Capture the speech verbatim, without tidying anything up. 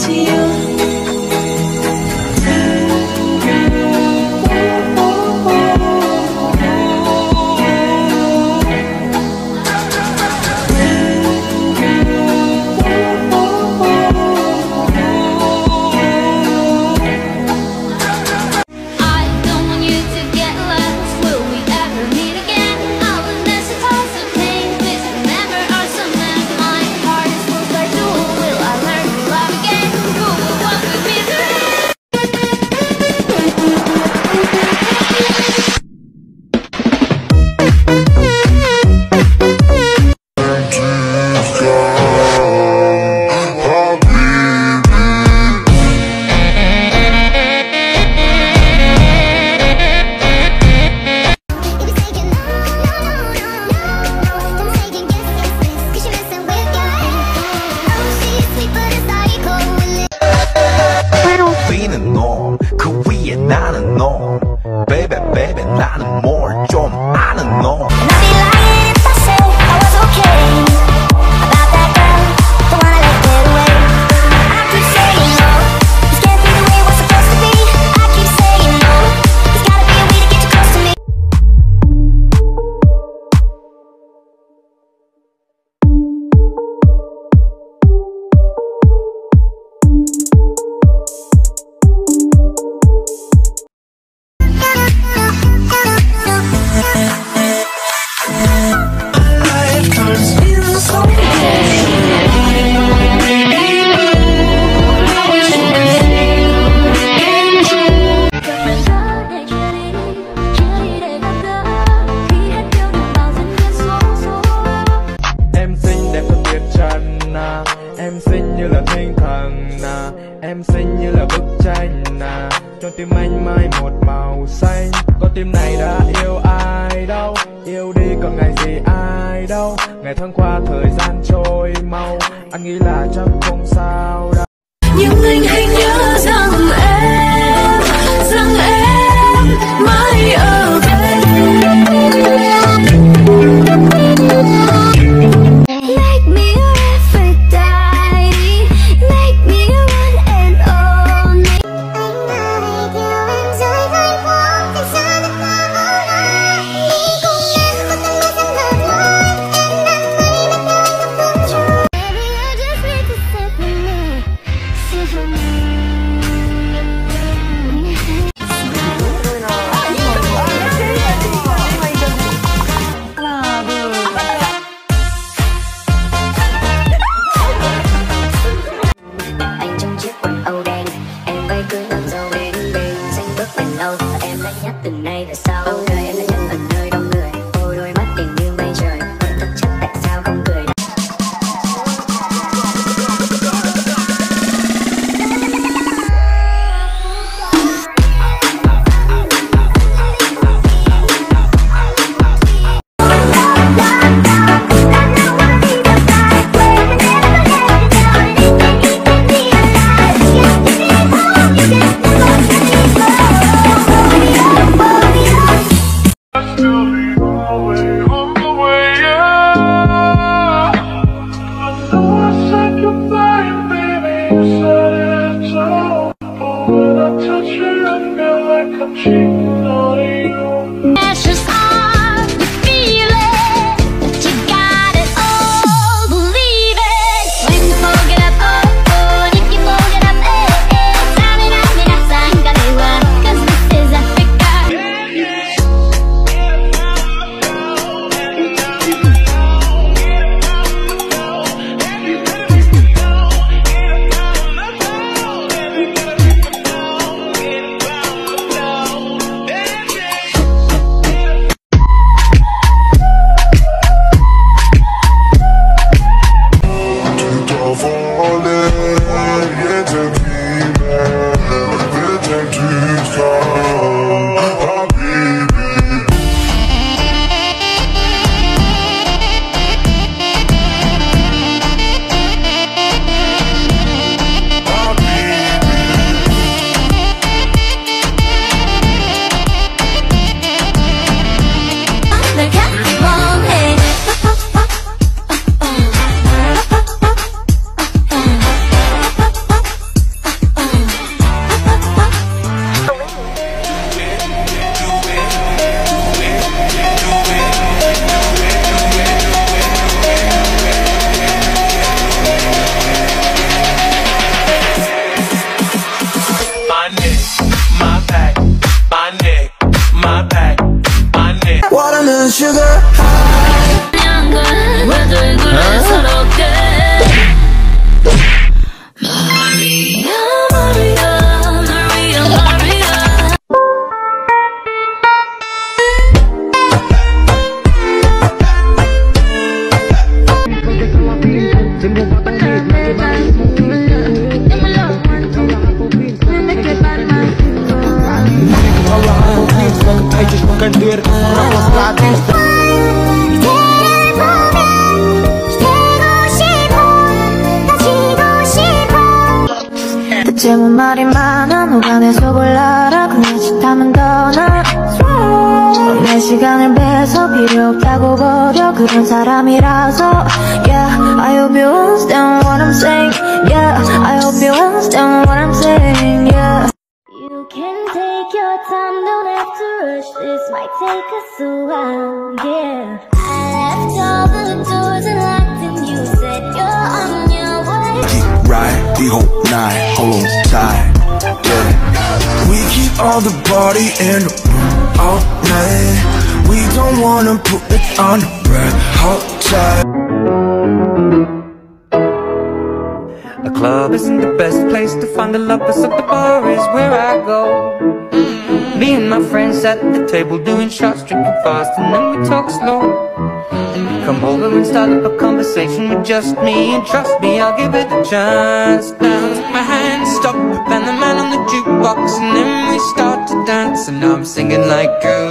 to you. 나는 너 baby baby 나는 뭘 좀 아는 너. And I'd be lying if I said I was okay about that girl, the one I let get away. I keep saying no, this can't be the way we're supposed to be. I keep saying no, there's gotta be a way to get you close to me. Em xinh như là thiên thần nà, em xinh như là bức tranh nà. Trong tim anh mai một màu xanh, con tim này đã yêu ai đâu. Yêu đi còn ngày gì ai đâu. Ngày tháng qua thời gian trôi mau, anh nghĩ là chắc không sao đâu. Nhưng anh hãy nhớ rằng em, rằng em mãi ở bên. Make me your Aphrodite, make me your one and only. Anh mãi theo em rồi vơi phố tình xa đất hoa màu hồng. Đi cùng em một tầng mây xanh thật môi, em đang mây bên nhau trong cơn trôi. Baby, I just need to sit with me, sit with me. Anh trong chiếc quần âu đen, em bay cưới nàng dâu đến bên xanh bước bền lâu. Em đã nhắc từ nay về sau, ông đời em đã nhận ở nơi đông người. Ôi đôi mắt tình như mây trời, em thật chắc tại sao không cười. Ashes are the feeling that you got it all, believe it. When you fold it up, oh, oh, and if you fold it up, eh, eh. Sami nami nasan kalewa, 'cause this is Africa. 제목 말이 많아 누가 내 속을 알아 그냥 싫다면 떠나 내 시간을 뺏어 필요 없다고 버려 그런 사람이라서 Yeah, I hope you understand what I'm saying Yeah, I hope you understand what I'm saying Yeah You can take your time, don't have to rush This might take us a while, yeah I left all the doors unlocked and you said you're on your way Keep right the whole night, hold on tight, yeah. We keep all the party in the room all night. We don't wanna put it on the red hot side. A club isn't the best place to find the lovers, so the bar is where I go. Me and my friends sat at the table doing shots, drinking fast, and then we talk slow. Then we come over and start up a conversation with just me, and trust me, I'll give it a chance. Now my hands stop, and the man on the jukebox, and then we start to dance, and I'm singing like girl.